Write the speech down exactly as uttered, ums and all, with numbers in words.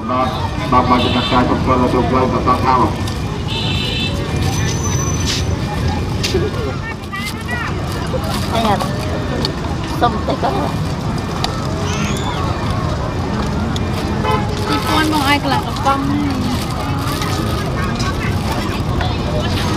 ដល់ដល់បាច់តែការទៅពលទៅពលទៅដល់ដល់អញសុំតែក៏ទីពន់មកឲ្យកន្លះកំប៉ុង